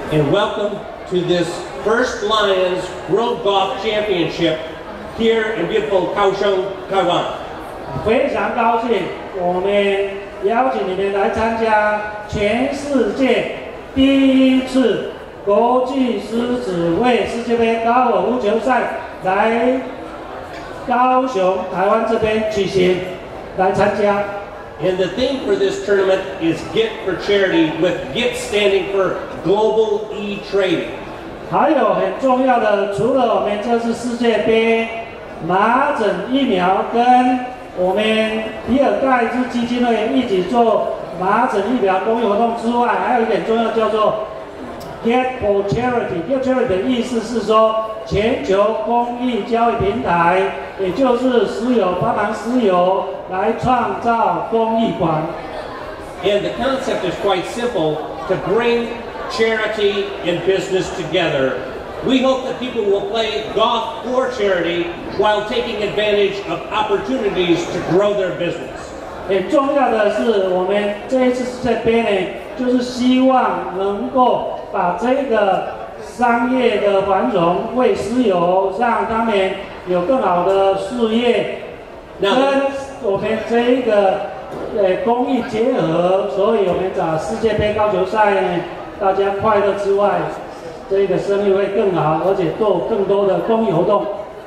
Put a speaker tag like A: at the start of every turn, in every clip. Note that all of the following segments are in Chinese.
A: and welcome to this first Lions World Golf Championship here in beautiful Kaohsiung, Taiwan.
B: 非常高兴，我们邀请你们来参加全世界第一次国际狮子会世界杯高尔夫球赛来高雄、台湾这边举行，来参加。
A: And the theme for this tournament is Get for Charity, with Get standing for Global E-Trading.
B: 还有很重要的，除了我们这次世界杯麻疹疫苗跟我们比尔盖茨基金会一起做麻疹疫苗公益活动之外，还有一点重要叫做 Get for Charity。Get Charity 的意思是说全球公益交易平台，也就是石油帮忙石油来创造公益馆。
A: And the concept is quite simple: to bring charity and business together. We hope that people will play golf for charity while taking advantage of opportunities to grow their business.
B: 很重要的是，我们这一次世界杯呢，就是希望能够把这个商业的繁荣为石油，让他们有更好的事业，跟我们这一个公益结合，所以我们找世界杯高球赛呢，大家快乐之外，这个生意会更好，而且做更多的公益活动。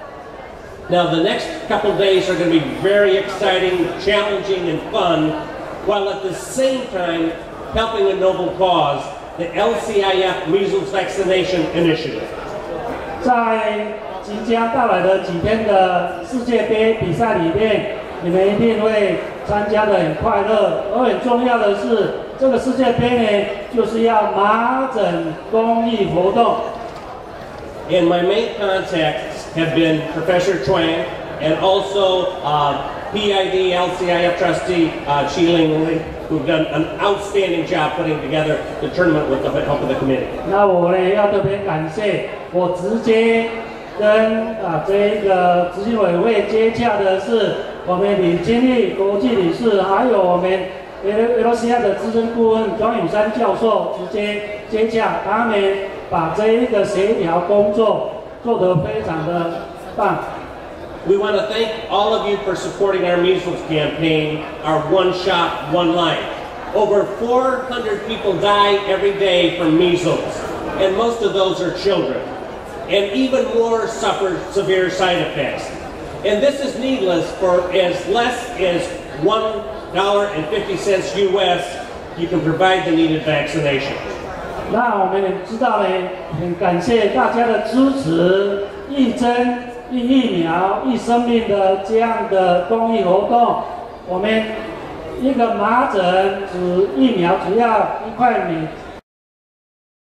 A: Now the next couple of days are going to be very exciting, challenging, and fun, while at the same time helping a noble cause, the LCIF Measles Vaccination Initiative.
B: 在即将到来的几天的世界杯比赛里面，你们一定会参加得很快乐。而很重要的是，这个世界杯呢，就是要麻疹公益活动。
A: And my main contacts have been Professor Chuang and also PID LCIF trustee Ching-Li, who've done an outstanding job putting together the tournament with the help of the committee.
B: 那我呢要特别感谢，我直接跟这个执行委员会接洽的是我们李Ching-Li国际理事，还有我们LCIF的资深顾问庄永山教授直接接洽，他们把这一个协调工作做得非常的棒。
A: We want to thank all of you for supporting our measles campaign, our One Shot, One Life. Over 400 people die every day from measles, and most of those are children. And even more suffer severe side effects. And this is needless. For as less as $1.50 US, you can provide the needed vaccination.
B: 那我们也知道呢，很感谢大家的支持，一针一疫苗一生命的这样的公益活动。我们一个麻疹疫苗只要1块